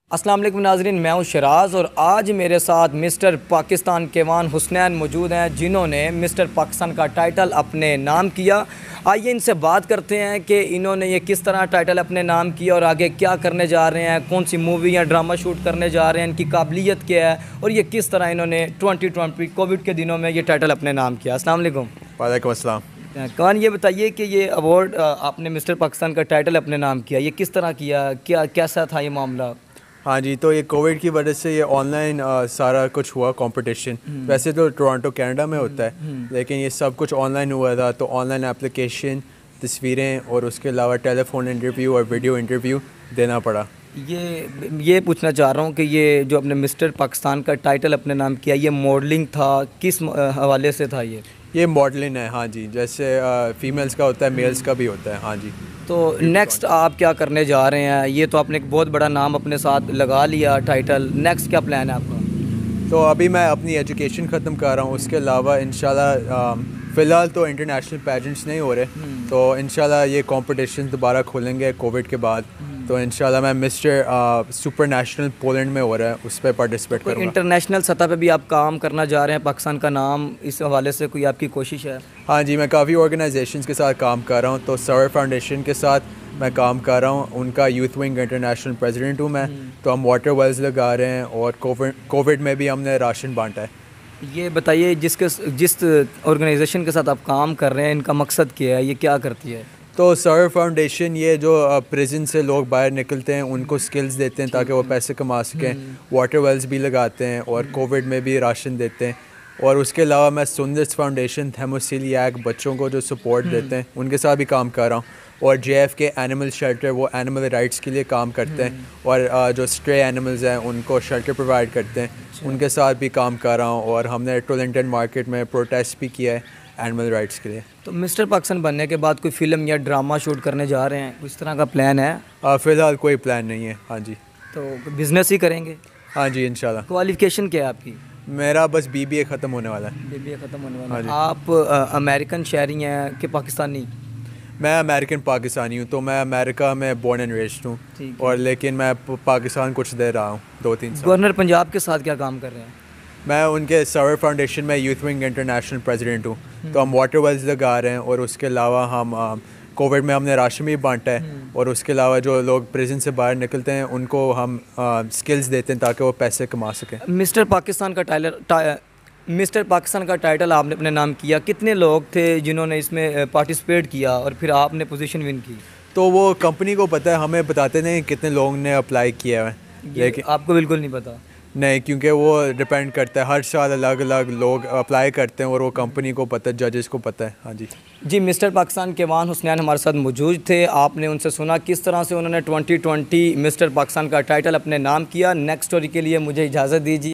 अस्सलाम वालेकुम नाज़रीन, मैं हूं शराज और आज मेरे साथ मिस्टर पाकिस्तान केवान हुसनैन मौजूद हैं जिन्होंने मिस्टर पाकिस्तान का टाइटल अपने नाम किया। आइए इनसे बात करते हैं कि इन्होंने ये किस तरह टाइटल अपने नाम किया और आगे क्या करने जा रहे हैं, कौन सी मूवी या ड्रामा शूट करने जा रहे हैं, इनकी काबिलियत क्या है और ये किस तरह इन्होंने 2020 कोविड के दिनों में ये टाइटल अपने नाम किया। अस्सलाम वालेकुम। वालेकुम अस्सलाम। कौन ये बताइए कि ये अवार्ड आपने मिस्टर पाकिस्तान का टाइटल अपने नाम किया, ये किस तरह किया, क्या कैसा था ये मामला? हाँ जी, तो ये कोविड की वजह से ये ऑनलाइन सारा कुछ हुआ कंपटीशन। वैसे तो टोरंटो कनाडा में होता है, लेकिन ये सब कुछ ऑनलाइन हुआ था। तो ऑनलाइन एप्लीकेशन, तस्वीरें और उसके अलावा टेलीफोन इंटरव्यू और वीडियो इंटरव्यू देना पड़ा। ये पूछना चाह रहा हूँ कि ये जो अपने मिस्टर पाकिस्तान का टाइटल अपने नाम किया, ये मॉडलिंग था, किस हवाले से था ये मॉडलिंग है। हाँ जी, जैसे फीमेल्स का होता है, मेल्स का भी होता है। हाँ जी। तो नेक्स्ट आप क्या करने जा रहे हैं? ये तो आपने एक बहुत बड़ा नाम अपने साथ लगा लिया टाइटल, नेक्स्ट क्या प्लान है आपका? तो अभी मैं अपनी एजुकेशन ख़त्म कर रहा हूँ, उसके अलावा इंशाल्लाह फ़िलहाल तो इंटरनेशनल पैजेंट्स नहीं हो रहे, तो इंशाल्लाह ये कंपटीशन दोबारा खोलेंगे कोविड के बाद। तो इंशाल्लाह मैं मिस्टर सुपर नेशनल पोलैंड में हो रहा है, उस पर पार्टिसिपेट करूँगा। इंटरनेशनल सतह पे भी आप काम करना जा रहे हैं, पाकिस्तान का नाम इस हवाले से कोई आपकी कोशिश है? हाँ जी, मैं काफ़ी ऑर्गेनाइजेशंस के साथ काम कर रहा हूँ। तो सवर फाउंडेशन के साथ मैं काम कर रहा हूँ, उनका यूथ विंग इंटरनेशनल प्रेसिडेंट हूँ मैं। तो हम वाटर वेल्स लगा रहे हैं और कोविड में भी हमने राशन बांटा है। ये बताइए जिस ऑर्गेनाइजेशन के साथ आप काम कर रहे हैं, इनका मकसद क्या है, ये क्या करती है? तो सवर फाउंडेशन ये जो प्रिजन से लोग बाहर निकलते हैं उनको स्किल्स देते हैं ताकि वो पैसे कमा सकें। वाटर वेल्स भी लगाते हैं और कोविड में भी राशन देते हैं। और उसके अलावा मैं सुंदर्स फाउंडेशन, थैमोसीलियाक बच्चों को जो सपोर्ट देते हैं उनके साथ भी काम कर रहा हूँ। और JFK एनिमल शेल्टर, वो एनिमल राइट्स के लिए काम करते हैं और जो स्ट्रे एनिमल्स हैं उनको शेल्टर प्रोवाइड करते हैं, उनके साथ भी काम कर रहा हूँ। और हमने टोरंटो मार्केट में प्रोटेस्ट भी किया है एनिमल राइट्स के लिए। तो मिस्टर पाकिस्तान बनने के बाद कोई फ़िल्म या ड्रामा शूट करने जा रहे हैं, इस तरह का प्लान है? फ़िलहाल कोई प्लान नहीं है। हाँ जी। तो बिज़नेस ही करेंगे? हाँ जी, इंशाल्लाह। क्वालिफ़िकेशन क्या है आपकी? मेरा बस BBA ख़त्म होने वाला है। BBA ख़त्म होने वाला हाँ है। आप अमेरिकन शहरी हैं कि पाकिस्तानी? मैं अमेरिकन पाकिस्तानी हूँ, तो मैं अमेरिका में बोर्न एंड रेस्ड हूँ, और लेकिन मैं पाकिस्तान कुछ देर रहा हूँ, 2-3 साल। गवर्नर पंजाब के साथ क्या काम कर रहे हैं? मैं उनके सवर फाउंडेशन में यूथ विंग इंटरनेशनल प्रेसिडेंट हूँ। तो हम वाटर वेल्स लगा रहे हैं और उसके अलावा हम कोविड में हमने राशन भी बांटा है। और उसके अलावा जो लोग प्रिजन से बाहर निकलते हैं उनको हम स्किल्स देते हैं ताकि वो पैसे कमा सकें। मिस्टर पाकिस्तान का टाइटल आपने अपने नाम किया, कितने लोग थे जिन्होंने इसमें पार्टिसिपेट किया और फिर आपने पोजीशन विन की? तो वो कंपनी को पता है, हमें बताते नहीं कितने लोगों ने अप्लाई किया है। लेकिन आपको बिल्कुल नहीं पता? नहीं, क्योंकि वो डिपेंड करता है, हर साल अलग अलग लोग अप्लाई करते हैं और वो कंपनी को पता है, जजेस को पता है। हाँ जी। मिस्टर पाकिस्तान केवान हुसनैन हमारे साथ मौजूद थे। आपने उनसे सुना किस तरह से उन्होंने 2020 मिस्टर पाकिस्तान का टाइटल अपने नाम किया। नेक्स्ट स्टोरी के लिए मुझे इजाज़त दीजिए।